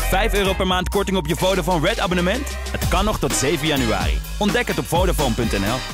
5 euro per maand korting op je Vodafone Red abonnement? Het kan nog tot 7 januari. Ontdek het op Vodafone.nl.